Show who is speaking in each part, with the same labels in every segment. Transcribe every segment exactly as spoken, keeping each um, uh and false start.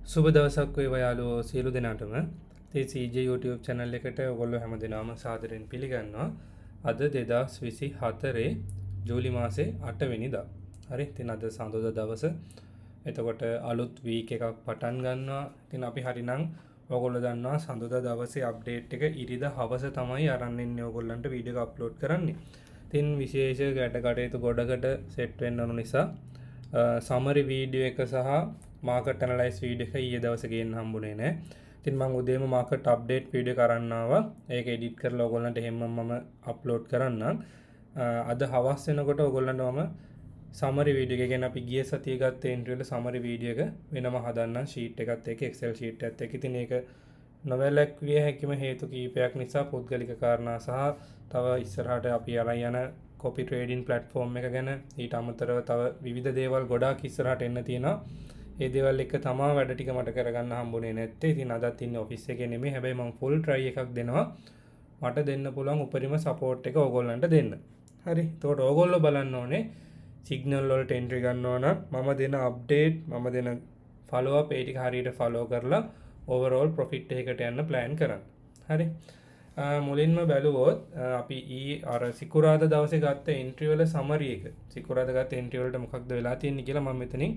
Speaker 1: සුබ දවසක් වේවා යාළුවෝ සියලු දෙනාටම. ඉතින් සී ජේ YouTube channel එකට ඔයගොල්ලෝ හැමදෙනාම සාදරයෙන් පිළිගන්නවා. අද දෙදාස් විසි හතරේ ජූලි මාසේ අට වෙනිදා. හරි. ඉතින් අද සඳුදා දවස. එතකොට අලුත් වීක් එකක් පටන් ගන්නවා. ඉතින් අපි හරිනම් ඔයගොල්ලෝ දන්නවා සඳුදා දවසේ අප්ඩේට් එක ඉරිදා හවස තමයි අරන් ඉන්නේ ඔයගොල්ලන්ට වීඩියෝ එක අප්ලෝඩ් කරන්නේ. ඉතින් විශේෂ ගැට කටයුතු ගොඩකට සෙට් වෙන්න ඕන නිසා සමරි වීඩියෝ එක සහ මාකට් ඇනලයිස් වීඩියෝ එක ඊයේ දවසේ ගේන්න හම්බුනේ නැහැ. ඉතින් මම උදේම මාකට් අප්ඩේට් වීඩියෝ කරන්න ආවා. ඒක එඩිට් කරලා ඔයගොල්ලන්ට එහෙම මම අප්ලෝඩ් කරන්නම්. අද හවස් වෙනකොට ඔයගොල්ලන්ට මම සමරි වීඩියෝ එක ගැන අපි ගිය සතියේ ගත්ත එන්ට්‍රි වල සමරි වීඩියෝ එක වෙනම හදන්නම් ෂීට් එකත් එක්ක Excel ෂීට් එකත් එක්ක. ඉතින් ඒක නොවැළැක් විය හැකිම හේතු කීපයක් නිසා පුද්ගලික කාරණා සහ තව ඉස්සරහට අපි අරන් යන කොපි ට්‍රේඩින් ප්ලැට්ෆෝම් එක ගැන ඊට අමතරව තව විවිධ දේවල් ගොඩාක් ඉස්සරහට එන්න තියෙනවා. ඒ දේවල් එක්ක තමා වැඩ ටික මට කරගන්න හම්බුනේ නැත්තේ. ඉතින් අදත් ඉන්නේ ඔෆිස් එකේ නෙමෙයි. හැබැයි මම ෆුල් try එකක් දෙනවා. මට දෙන්න පුළුවන් උපරිම සපෝට් එක ඕගොල්ලන්ට දෙන්න. හරි. එතකොට ඕගොල්ලෝ බලන්න ඕනේ සිග්නල් වලට එන්ට්‍රි ගන්නවා නම් මම දෙන අප්ඩේට් මම දෙන ෆලෝ අප් ඒ ටික හරියට ෆලෝ කරලා ඕවරෝල් ප්‍රොෆිට් එකකට යන්න ප්ලෑන් කරන්න. හරි. මුලින්ම බැලුවොත් අපි ඊ අර සිකුරාදා දවසේ ගත්ත එන්ට්‍රි වල සමරි එක. සිකුරාදා ගත්ත එන්ට්‍රි වලට මොකක්ද වෙලා තියෙන්නේ කියලා මම මෙතනින්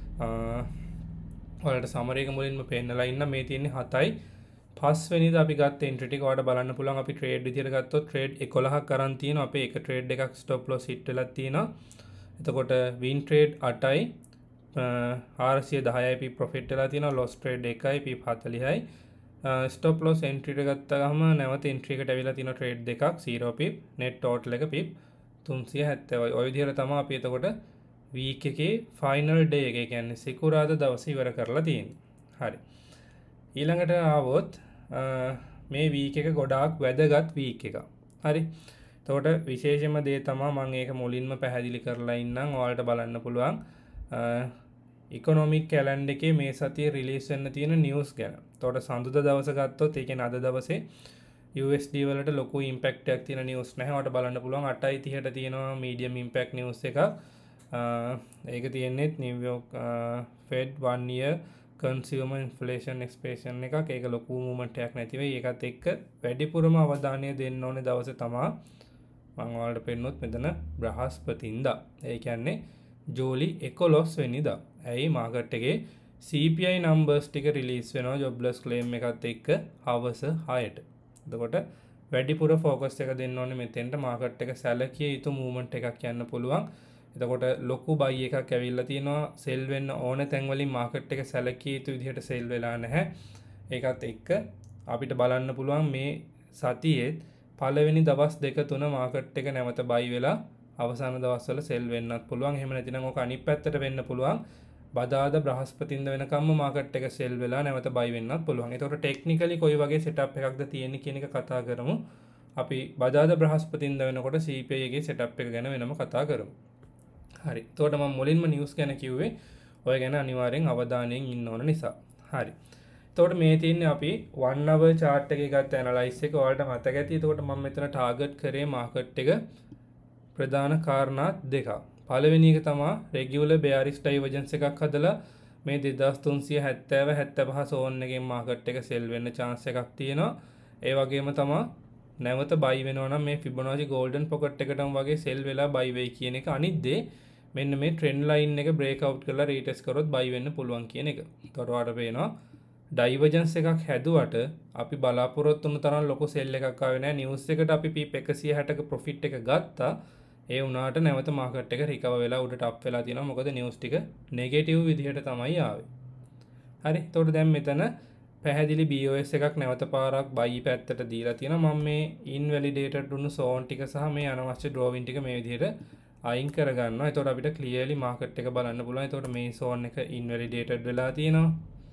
Speaker 1: ඔයාලට සමරි එක මුලින්ම පෙන්නලා ඉන්න. මේ තියෙන්නේ හතයි පස් වෙනිදා අපි ගත්ත එන්ට්‍රි ටික ඔයාලට බලන්න පුළුවන්. අපි ට්‍රේඩ් විදියට ගත්තොත් ට්‍රේඩ් එකොළහක් අරන් තියෙනවා. අපේ එක ට්‍රේඩ් එකක් ස්ටොප් ලොස් හිට් වෙලා තියෙනවා. එතකොට වින් ට්‍රේඩ් අටයි හාරසිය දහයයි පීප් ප්‍රොෆිට් වෙලා තියෙනවා. ලොස් ට්‍රේඩ් එකයි පීප් හතළිහයි. ස්ටොප් ලොස් එන්ට්‍රි එක ගත්තාම නැවත එන්ට්‍රි එකට ඇවිල්ලා තියෙන ට්‍රේඩ් දෙකක් zero පීප් net total එක පීප් තුන්සිය හැත්තෑවයි. ඔය විදිහට තමයි අපි එතකොට වීක් එකේ ෆයිනල් ඩේ එක, ඒ කියන්නේ සිකුරාදා දවසේ ඉවර කරලා තියෙන්නේ. හරි. ඊළඟට ආවොත් මේ වීක් එක ගොඩාක් වැදගත් වීක් එකක්. හරි. එතකොට විශේෂම දේ තමයි මම ඒක මුලින්ම පැහැදිලි කරලා ඉන්නම්. ඔයාලට බලන්න පුළුවන් ඉකොනොමික් කැලෙන්ඩර් එකේ මේ සතියේ රිලීස් වෙන්න තියෙන නිවුස් ගැන. එතකොට සඳුදා දවස ගත්තොත් ඒ කියන්නේ අද දවසේ යූ එස් ඩී වලට ලොකු ඉම්පැක්ට් එකක් තියෙන නිවුස් නැහැ. ඔයාලට බලන්න පුළුවන් අටයි තිහට තියෙනවා මීඩියම් ඉම්පැක්ට් නිවුස් එකක්. ඒක තියෙන්නේ New York Fed one year consumer inflation expectation එකක්. ඒක ලොකු මූවමන්ට් එකක් නැති වෙයි. ඒකත් එක්ක වැඩිපුරම අවධානය දෙන්න ඕනේ දවසේ තමයි මම ඔයාලට පෙන්නොත් මෙතන බ්‍රහස්පතින්දා. ඒ කියන්නේ ජූලි එකොළොස් වෙනිදා. ඇයි මාකට් එකේ සී පී ආයි numbers ටික රිලීස් වෙනවා ජොබ්ලස් ක්ලේම් එකත් එක්ක හවස හයට. එතකොට වැඩිපුර ફોකස් එක දෙන්න ඕනේ මෙතෙන්ට. මාකට් එක සැලකිය යුතු මූවමන්ට් එකක් යන්න පුළුවන්. එතකොට ලොකු බයි එකක් ඇවිල්ලා තියෙනවා. සෙල් වෙන්න ඕන තැන් වලින් මාකට් එක සැලකිය යුතු විදිහට සෙල් වෙලා නැහැ. ඒකත් එක්ක අපිට බලන්න පුළුවන් මේ සතියේ පළවෙනි දවස් දෙක තුන මාකට් එක නැවත බයි වෙලා අවසාන දවස්වල සෙල් වෙන්නත් පුළුවන්. එහෙම නැතිනම් ඔක අනිත් පැත්තට වෙන්න පුළුවන්. බදාදා බ්‍රහස්පතින්ද වෙනකම්ම මාකට් එක සෙල් වෙලා නැවත බයි වෙන්නත් පුළුවන්. ඒතකොට ටෙක්නිකලි කොයි වගේ සෙටප් එකක්ද තියෙන්නේ කියන එක කතා කරමු. අපි බදාදා බ්‍රහස්පතින්ද වෙනකොට සී පී ආයි එකේ සෙටප් එක ගැන වෙනම කතා කරමු. හරි. එතකොට මම මුලින්ම නිවුස් ගැන කිව්වේ ඔය ගැන අනිවාර්යෙන් අවධානයෙන් ඉන්න ඕන නිසා. හරි. එතකොට මේ තියෙන්නේ අපි one hour chart එකේ ගත්ත ඇනලයිස් එක. ඔයාලට මතක ඇති. එතකොට මම මෙතන ටාගට් කරේ මාකට් එක ප්‍රධාන කාරණා දෙකක්. පළවෙනි එක තමයි රෙගියුලර් බෙයාරිෂ් ඩයිවර්ජන්ස් එකක් හදලා මේ දෙදාස් තුන්සිය හැත්තෑව හැත්තෑපහ සෝන් එකෙන් මාකට් එක සෙල් වෙන්න chance එකක් තියෙනවා. ඒ වගේම තමයි නැවත බයි වෙනවා නම් මේ ෆිබොනාචි ගෝල්ඩන් පොකට් එකටම වගේ සෙල් වෙලා බයි වෙයි කියන එක. අනිත් දේ මෙන්න මේ ට්‍රෙන්ඩ් ලයින් එක බ්‍රේක් අවුට් කරලා රීටෙස්ට් කරොත් බයි වෙන්න පුළුවන් කියන එක. ඒතකොට ඔයාලට පේනවා ඩයිවර්ජන්ස් එකක් හැදුවට අපි බලාපොරොත්තු වුණු තරම් ලොකු සෙල් එකක් ආවේ නැහැ. නිවුස් එකට අපි පීප් එකසිය හැටක ප්‍රොෆිට් එක ගත්තා. ඒ වුණාට නැවත මාකට් එක රිකවර් වෙලා උඩට අප් වෙලා තියෙනවා. මොකද නිවුස් ටික නෙගටිව් විදිහට තමයි ආවේ. හරි. එතකොට දැන් මෙතන පැහැදිලි බී ඕ එස් එකක් නැවත පාරක් බයි පැත්තට දීලා තියෙනවා. මම මේ ඉන්වැලිඩේටඩ් වුණු සෝන් ටික සහ මේ අනවශ්‍ය ඩ්‍රෝවින් ටික මේ විදිහට අයින් කරගන්නවා. එතකොට අපිට ක්ලියර්ලි මාකට් එක බලන්න පුළුවන්. එතකොට මේ සෝන් එක ඉන්වැලිඩේටඩ් වෙලා තියෙනවා.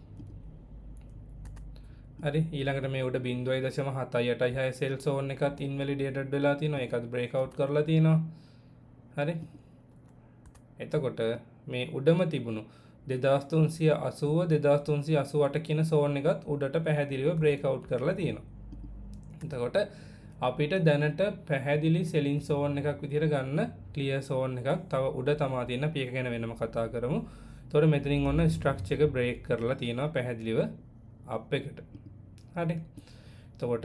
Speaker 1: හරි. ඊළඟට මේ උඩ බිංදුවයි දශම හතයි අටයි හය සෙල් සෝන් එකත් ඉන්වැලිඩේටඩ් වෙලා තියෙනවා. ඒකත් බ්‍රේක් අවුට් කරලා තියෙනවා. හරි. එතකොට මේ උඩම තිබුණු දෙදාස් තුන්සිය අසූව දෙදාස් තුන්සිය අසූ අට කියන සෝන් එකත් උඩට පැහැදිලිව බ්‍රේක් අවුට් කරලා තියෙනවා. එතකොට අපිට දැනට පැහැදිලි සෙලින් සෝන් එකක් විදිහට ගන්න ක්ලියර් සෝන් එකක් තව උඩ තමා තියෙන. අපි ඒක ගැන වෙනම කතා කරමු. එතකොට මෙතනින් ඔන්න ස්ට්‍රක්චර් එක බ්‍රේක් කරලා තියෙනවා පැහැදිලිව අප් එකට. හරි. එතකොට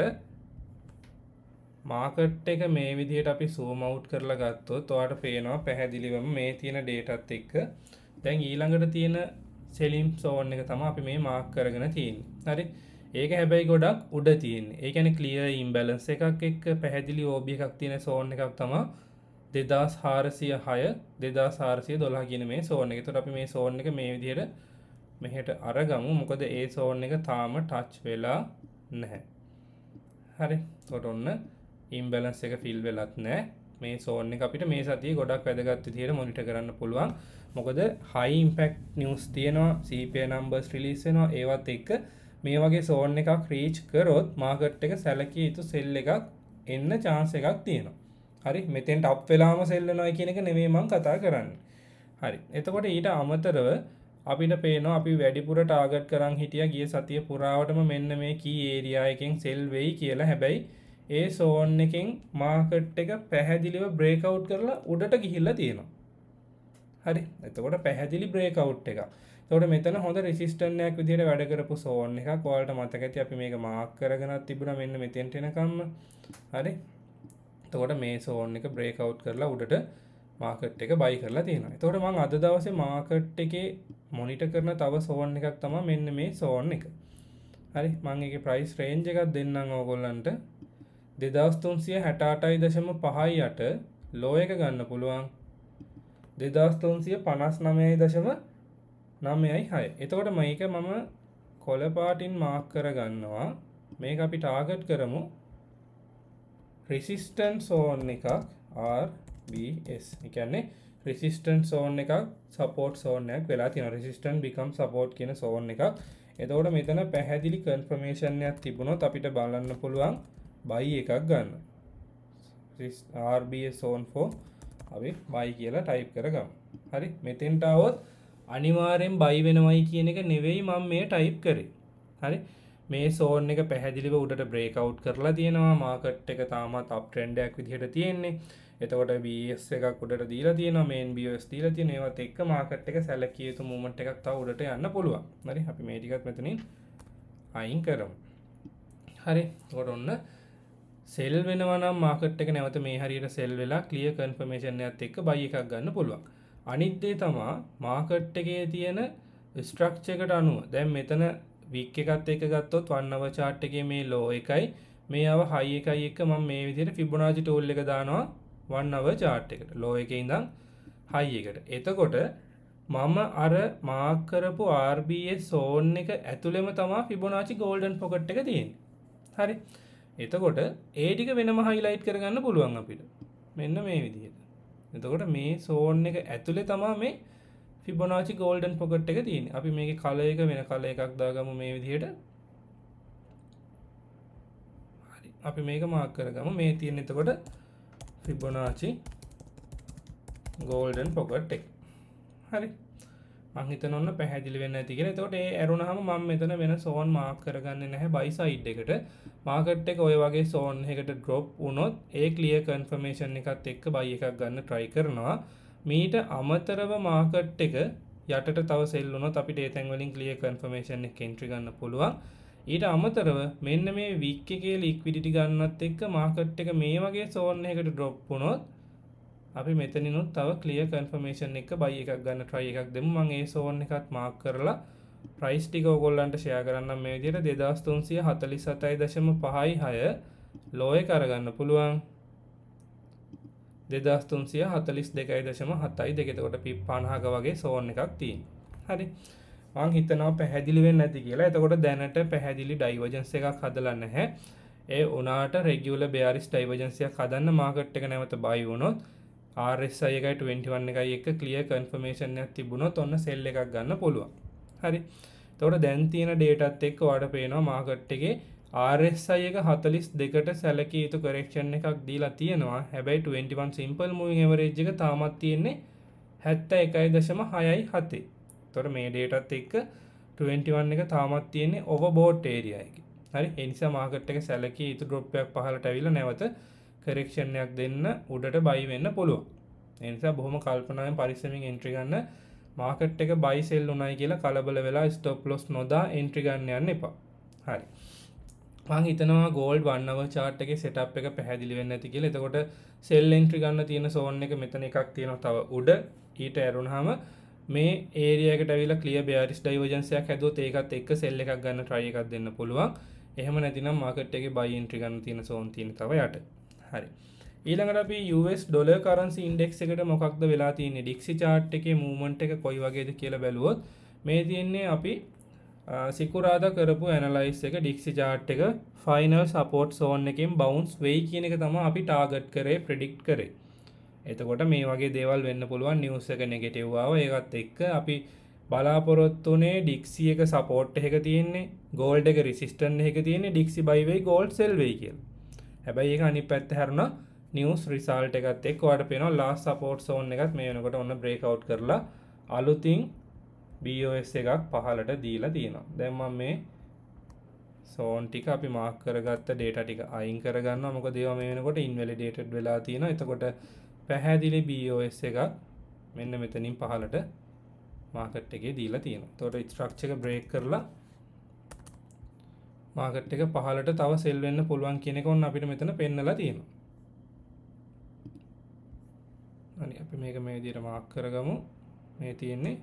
Speaker 1: මාකට් එක මේ විදිහට අපි zoom out කරලා ගත්තොත් ඔයාලට පේනවා පැහැදිලිවම මේ තියෙන dataත් එක්ක දැන් ඊළඟට තියෙන selling zone එක තමයි අපි මේ mark කරගෙන තියෙන්නේ. හරි. ඒක හැබැයි ගොඩක් උඩ තියෙන්නේ. ඒ කියන්නේ clear imbalance එකක් එක්ක පැහැදිලි O B එකක් තියෙන zone එකක් තමයි දෙදාස් හාරසිය හය දෙදාස් හාරසිය දොළහ කියන මේ zone එක. ඒතකොට අපි මේ zone එක මේ විදිහට මෙහෙට අරගමු. මොකද ඒ zone එක තාම touch වෙලා නැහැ. හරි. එතකොට ඔන්න imbalance එක fill වෙලත් නැහැ. මේ zone එක අපිට මේ සතියේ ගොඩක් වැදගත් විදිහට monitor කරන්න පුළුවන්. මොකද high impact news තියෙනවා, C P I numbers release වෙනවා. ඒවත් එක්ක මේ වගේ zone එකක් reach කරොත් market එක සැලකිය යුතු sell එකක් එන්න chance එකක් තියෙනවා. හරි. මෙතෙන්ට up වෙලාම sell වෙනවා කියන එක නෙමෙයි මම කතා කරන්නේ. හරි. එතකොට ඊට අමතරව අපිට පේනවා අපි වැඩිපුර ටාගට් කරන් හිටියා ගිය සතිය පුරාවටම මෙන්න මේ key area එකෙන් sell වෙයි කියලා. හැබැයි ඒ zone එකෙන් market එක පැහැදිලිව break out කරලා උඩට ගිහිල්ලා තියෙනවා. හරි. එතකොට පැහැදිලි break out එකක්. එතකොට මෙතන හොඳ resistance එකක් විදිහට වැඩ කරපු zone එකක්. ඔයාලට මතක ඇති අපි මේක mark කරගෙනත් තිබුණා මෙන්න මෙතෙන්ට එනකම්ම. හරි. එතකොට මේ zone එක break out කරලා උඩට market එක buy කරලා තියෙනවා. එතකොට මම අද දවසේ market එකේ monitor කරන තව zone එකක් තමයි මෙන්න මේ zone එක. හරි. මම ඒකේ price range එකක් දෙන්නම් ඕගොල්ලන්ට. දෙදාස් තුන්සිය හැට අටයි දශම පහයි අට low එක ගන්න පුළුවන්. දෙදාස් තුන්සිය පනස් නවයයි දශම නවයයි හය. එතකොට මේක මම කොළ පාටින් mark කරගන්නවා. මේක අපි target කරමු resistance zone එකක් R B S. ඒ කියන්නේ resistance zone එකක් support zone එකක් වෙලා තියෙනවා. resistance become support කියන zone එකක්. එතකොට මෙතන පැහැදිලි confirmation එකක් තිබුණොත් අපිට බලන්න පුළුවන් buy එකක් ගන්න. R B S zone four අපි buy කියලා type කරගමු. හරි. මෙතෙන්ට આવොත් අනිවාර්යෙන් buy වෙනවයි කියන එක නෙවෙයි මම මේ type කරේ. හරි. මේ zone එක පැහැදිලිව උඩට break out කරලා තියෙනවා. market එක තාමත් up trend එකක් විදිහට තියෙන්නේ. එතකොට B S එකක් උඩට දීලා තියෙනවා. main B O S දීලා තියෙනවා. ඒවත් එක්ක market එක සැලකිය යුතු movement එකක් තව උඩට යන්න පුළුවන්. හරි. අපි මේ ටිකත් මෙතනින් අයින් කරමු. හරි. එතකොට ඔන්න sell වෙනවා නම් market එක නැවත මේ හරියට sell වෙලා clear confirmation එකත් එක්ක buy එකක් ගන්න පුළුවන්. අනිත් දේ තමයි market එකේ තියෙන structure එකට අනුව දැන් මෙතන week එකත් එක්ක ගත්තොත් one hour chart එකේ මේ low එකයි මේ ආව high එකයි එක්ක මම මේ විදිහට Fibonacci tool එක දානවා one hour chart එකට low එකේ ඉඳන් high එකට. එතකොට මම අර mark කරපු R B S zone එක ඇතුළෙම තමයි Fibonacci golden pocket එක තියෙන්නේ. හරි. එතකොට ඒ ටික වෙනම highlight කරගන්න පුළුවන් අපිට. මෙන්න මේ විදිහට. එතකොට මේ zone එක ඇතුලේ තමයි මේ Fibonacci golden pocket එක තියෙන්නේ. අපි මේකේ color එක වෙන color එකක් දාගමු මේ විදිහට. හරි. අපි මේක mark කරගමු. මේ තියෙන එතකොට Fibonacci golden pocket එක. හරි. මං හිතන ඔන්න පැහැදිලි වෙන්න ඇති කියලා. එතකොට ඒ ඇරුණාම මම මෙතන වෙන zone mark කරගන්නේ නැහැ buy side එකට. market එක ඔය වගේ zone එකකට drop වුණොත් ඒ clear confirmation එකත් එක්ක buy එකක් ගන්න try කරනවා. මීට අමතරව market එක යටට තව sell වුණොත් අපිට ඒ තැන් වලින් clear confirmation එක entry ගන්න පුළුවන්. ඊට අමතරව මෙන්න මේ week එකේ liquidity ගන්නත් එක්ක market එක මේ වගේ zone එකකට drop වුණොත් අපි මෙතනිනුත් තව clear confirmation එක buy එකක් ගන්න try එකක් දෙමු. මම ඒ zone එකත් mark කරලා price ටික ඕගොල්ලන්ට share කරන්නම් මේ විදිහට දෙදාස් තුන්සිය හතළිස් හතයි දශම පහයි හය low එක අරගන්න පුළුවන්. දෙදාස් තුන්සිය හතළිස් දෙකයි දශම හතයි දෙක. එතකොට pip පනහක වගේ zone එකක් තියෙනවා. හරි. මං හිතනවා පැහැදිලි වෙන්නේ නැති කියලා. එතකොට දැනට පැහැදිලි divergence එකක් හදලා නැහැ. ඒ උනාට regular bearish divergence එකක් හදන්න market එක නැවත buy වුණොත් R S I එකයි twenty-one එකයි එක clear confirmation එකක් තිබුණොත් ඔන්න sell එකක් ගන්න පුළුවන්. හරි. එතකොට දැන් තියෙන data එකත් එක්ක ඔයාලට පේනවා market එකේ R S I එක හතළිස් දෙකට සැලකිය යුතු correction එකක් දීලා තියෙනවා. හැබැයි twenty-one simple moving average එක තාමත් තියෙන්නේ හැත්තෑ එකයි දශම හයයි හතේ. එතකොට මේ data එකත් එක්ක twenty-one එක තාමත් තියෙන්නේ overbought area එකේ. හරි. ඒ නිසා market එක සැලකිය යුතු drop එකක් පහළට ඇවිල්ලා නැවත correction එකක් දෙන්න උඩට buy වෙන්න පුළුවන්. ඒ නිසා බොහොම කල්පනාවෙන් පරිස්සමින් entry ගන්න මාකට් එක buy sell උනායි කියලා කලබල වෙලා stop loss නොදා entry ගන්න යන්න එපා. හරි. මම හිතනවා gold one hour chart එකේ setup එක පැහැදිලි වෙන්නේ නැති කියලා. එතකොට sell entry ගන්න තියෙන zone එක මෙතන එකක් තියෙනවා තව උඩ. ඊට ඇරුණාම මේ area එකට ඇවිල්ලා clear bearish divergence එකක් හැදුවොත් ඒකත් එක්ක sell එකක් ගන්න try එකක් දෙන්න පුළුවන්. එහෙම නැතිනම් market එකේ buy entry ගන්න තියෙන zone තියෙන තව යට. හරි. ඊළඟට අපි U S dollar currency index එකට මොකක්ද වෙලා තියෙන්නේ? Dixie chart එකේ movement එක කොයි වගේද කියලා බැලුවොත් මේ තියෙන්නේ අපි සිකුරාදා කරපු ඇනලයිස් එක Dixie chart එක final support zone එකෙන් bounce වෙයි කියන එක තමයි අපි target කරේ predict කරේ. එතකොට මේ වගේ දේවල් වෙන්න පුළුවන් news එක negative ආව ඒකත් එක්ක අපි බලාපොරොත්තුනේ Dixie එක support එකක තියෙන්නේ gold එක resistance එකක තියෙන්නේ Dixie buy වෙයි gold sell වෙයි කියලා. හැබැයි ඒක අනිත් පැත්ත හැරුණා news result එකත් එක්ක ඔයාලට පේනවා last support zone එකත් මේ වෙනකොට ඔන්න break out කරලා අලුතින් B O S එකක් පහලට දීලා තියෙනවා. දැන් මම මේ zone ටික අපි mark කරගත්ත data ටික අයින් කරගන්නවා. මොකද ඒවා මේ වෙනකොට invalidated වෙලා තියෙනවා. එතකොට පැහැදිලි B O S එකක් මෙන්න මෙතනින් පහලට market එකේ දීලා තියෙනවා. එතකොට structure එක break කරලා market එක පහලට තව sell වෙන්න පුළුවන් කියන එක ඔන්න අපිට මෙතන පෙන්නලා තියෙනවා. අනේ අපි මේක මේ විදිහට mark කරගමු. මේ තියෙන්නේ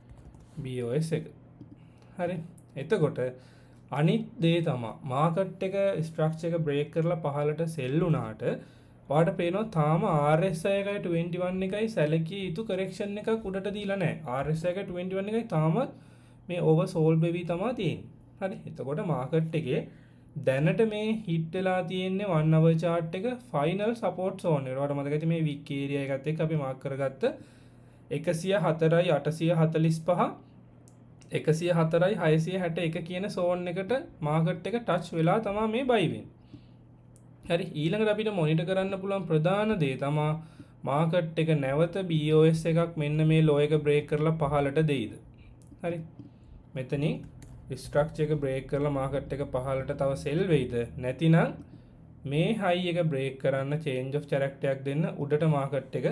Speaker 1: B O S එක. හරි. එතකොට අනිත් දේ තමයි මාකට් එක ස්ට්‍රක්චර් එක බ්‍රේක් කරලා පහළට සෙල් වුණාට ඔයාලට පේනවා තාම R S I එකයි twenty-one එකයි සැලකිය යුතු correction එකක් උඩට දීලා නැහැ. R S I එකයි twenty-one එකයි තාමත් මේ oversold වෙවි තමයි තියෙන්නේ. හරි. එතකොට මාකට් එකේ දැනට මේ hit වෙලා තියෙන්නේ one hour chart එක final support zone එක. ඔයාලට මතක ඇති මේ wick area එකත් එක්ක අපි mark කරගත්ත එකසිය හතරයි අටසිය හතලිස් පහ එකසිය හතරයි හයසිය හැට එක කියන zone එකට market එක touch වෙලා තමයි මේ buy වෙන්නේ. හරි. ඊළඟට අපිට monitor කරන්න පුළුවන් ප්‍රධාන දේ තමයි market එක නැවත B O S එකක් මෙන්න මේ low එක break කරලා පහළට දෙයිද. හරි. මෙතනින් structure එක break කරලා market එක පහළට තව sell වෙයිද නැතිනම් මේ high එක break කරන්න change of character එකක් දෙන්න උඩට market එක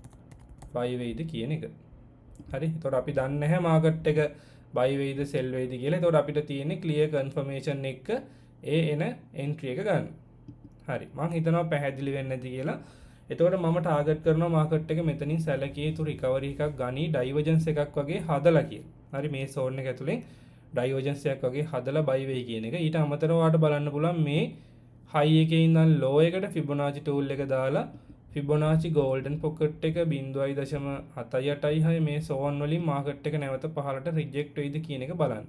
Speaker 1: buy වෙයිද කියන එක. හරි. එතකොට අපි දන්නේ නැහැ market එක buy වෙයිද sell වෙයිද කියලා. එතකොට අපිට තියෙන්නේ clear confirmation එක ඒ එන entry එක ගන්න. හරි. මම හිතනවා පැහැදිලි වෙන්නේ නැති කියලා. එතකොට මම target කරනවා market එක මෙතනින් සැලකිය යුතු recovery එකක් ගනි divergence එකක් වගේ හදලා කියලා. හරි. මේ zone එක ඇතුලෙන් divergence එකක් වගේ හදලා buy වෙයි කියන එක. ඊට අමතරව ඔයාලට බලන්න පුළුවන් මේ high එකේ ඉඳන් low එකට Fibonacci tool එක දාලා Fibonacci golden pocket එක zero point seven eight හය මේ zone වලින් market එක නැවත පහළට reject වෙයිද කියන එක බලන්න.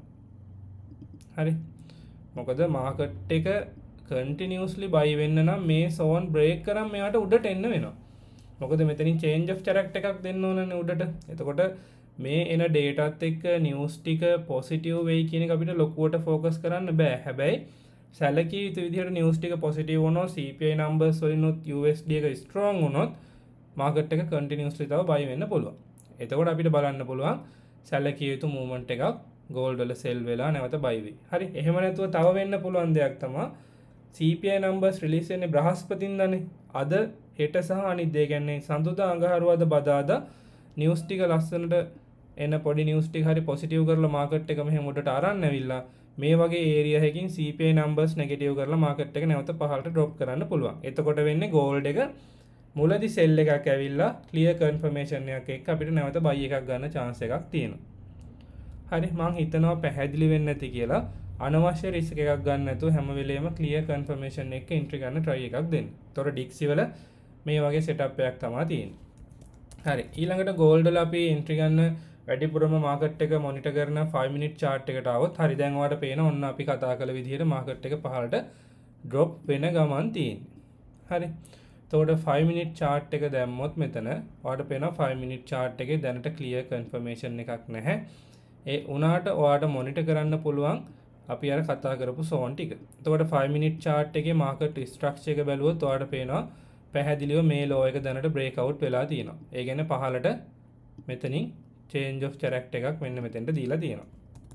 Speaker 1: හරි. මොකද market එක continuously buy වෙන්න නම් මේ zone break කරන් මෙයාට උඩට එන්න වෙනවා. මොකද මෙතනින් change of character එකක් දෙන්න ඕනනේ උඩට. එතකොට මේ එන dataත් එක්ක news ටික positive වෙයි කියන එක අපිට ලොකුවට focus කරන්න බෑ. හැබැයි සැලකිය යුතු විදිහට news ටික positive වුණොත් C P I numbers වලිනුත් U S D එක strong වුණොත් market එක continuously තව buy වෙන්න පුළුවන්. එතකොට අපිට බලන්න පුළුවන් සැලකිය යුතු movement එකක් gold වල sell වෙලා නැවත buy වෙයි. හරි. එහෙම නැතුව තව වෙන්න පුළුවන් දෙයක් තමයි C P I numbers release වෙන්නේ බ්‍රහස්පතින්දානේ. අද හෙට සහ අනිද්දා කියන්නේ සඳුදා අඟහරුවාදා බදාදා news ටික ලස්සනට එන පොඩි news ටික හරි positive කරලා market එක මෙහෙම උඩට අරන් ඇවිල්ලා මේ වගේ area එකකින් C P I numbers negative කරලා market එක නැවත පහළට drop කරන්න පුළුවන්. එතකොට වෙන්නේ gold එක මුලදී sell එකක් ඇවිල්ලා clear confirmation එකක් එක්ක අපිට නැවත buy එකක් ගන්න chance එකක් තියෙනවා. හරි. මම හිතනවා පැහැදිලි වෙන්නේ නැති කියලා. අනවශ්‍ය risk එකක් ගන්න නැතුව හැම වෙලේම clear confirmation එකක entry ගන්න try එකක් දෙන්න. ඒතොර Dixie වල මේ වගේ setup එකක් තමයි තියෙන්නේ. හරි. ඊළඟට gold වල අපි entry ගන්න වැඩිපුරම market එක monitor කරන five minute chart එකට આવොත් හරි. දැන් ඔයාලට පේන ඔන්න අපි කතා කළ විදිහට market එක පහළට drop වෙන ගමන් තියෙන්නේ. හරි. එතකොට five minute chart එක දැම්මොත් මෙතන ඔයාලට පේනවා five minute chart එකේ දැනට clear confirmation එකක් නැහැ. ඒ උනාට ඔයාලට monitor කරන්න පුළුවන් අපි අර කතා කරපු zone ටික. එතකොට five minute chart එකේ market structure එක බැලුවොත් ඔයාලට පේනවා පැහැදිලිව මේ low එක දැනට break out වෙලා තියෙනවා. ඒ කියන්නේ පහළට මෙතනින් change of character එකක් මෙන්න මෙතෙන්ට දීලා තියෙනවා.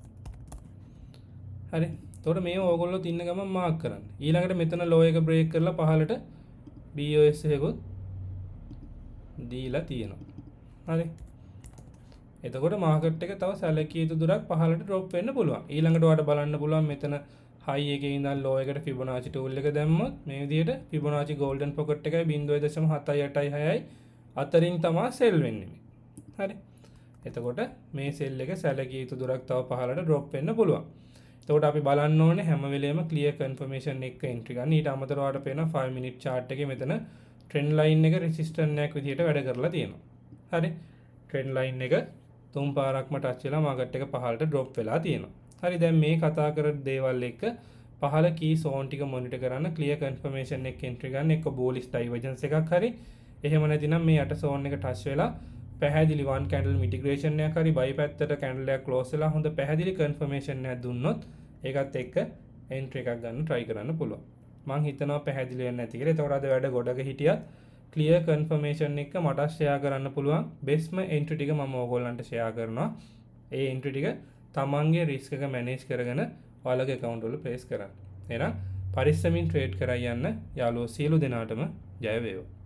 Speaker 1: හරි. එතකොට මේ ඕගොල්ලෝ තින්න ගමන් mark කරන්න. ඊළඟට මෙතන low එක break කරලා පහළට B O S එකකුත් දීලා තියෙනවා. හරි. එතකොට මාකට් එක තව සැලකිය යුතු දුරක් පහළට ඩ්‍රොප් වෙන්න පුළුවන්. ඊළඟට ඔයාලට බලන්න පුළුවන් මෙතන හයි එකේ ඉඳන් ලෝ එකට ෆිබොනාචි ටූල් එක දැම්මොත් මේ විදිහට ෆිබොනාචි ගෝල්ඩන් පොකට් එකයි zero point seven eight eight හයයි අතරින් තමයි සෙල් වෙන්නේ. හරි. එතකොට මේ සෙල් එක සැලකිය යුතු දුරක් තව පහළට ඩ්‍රොප් වෙන්න පුළුවන්. එතකොට අපි බලන්න ඕනේ හැම වෙලේම ක්ලියර් කන්ෆර්මේෂන් එක එන්ට්‍රි ගන්න. ඊට අමතරව ඔයාලට පේන five minute chart එකේ මෙතන ට්‍රෙන්ඩ් ලයින් එක රෙසිස්ටන්ට් එකක් විදිහට වැඩ කරලා තියෙනවා. හරි. ට්‍රෙන්ඩ් ලයින් එක තුන් පාරක්ම ටච් වෙලා මාකට් එක පහළට ඩ්‍රොප් වෙලා තියෙනවා. හරි. දැන් මේ කතා කරන දේවල් එක්ක පහළ කී සෝන් ටික මොනිටර් කරන්න ක්ලියර් කන්ෆර්මේෂන් එක එන්ට්‍රි ගන්න එක බෝලිස් ඩයිවර්ජන්ස් එකක් හරි. එහෙම නැතිනම් මේ යට සෝන් එක ටච් වෙලා පැහැදිලි වන් කැන්ඩල් මිටිග්‍රේෂන් එකක් හරි බයි පැත්තට කැන්ඩල් එකක් ක්ලෝස් වෙලා හොඳ පැහැදිලි කන්ෆර්මේෂන් එකක් දුන්නොත් ඒකත් එක්ක එන්ට්‍රි එකක් ගන්න try කරන්න පුළුවන්. මම හිතනවා පැහැදිලි වෙන්නේ නැති කියලා. ඒතකොට අද වැඩ ගොඩක හිටියත් ක්ලියර් කන්ෆර්මේෂන් එක මට ෂෙයා කරන්න පුළුවන්. බෙස්ට්ම එන්ට්‍රි ටික මම ඕගොල්ලන්ට ෂෙයා කරනවා. ඒ එන්ට්‍රි ටික තමන්ගේ රිස්ක් එක මැනේජ් කරගෙන ඔයාලගේ account වල ප්ලේස් කරන්න. එහෙනම් පරිස්සමින් ට්‍රේඩ් කරලා යන්න යාළුවෝ සියලු දෙනාටම ජය වේවා.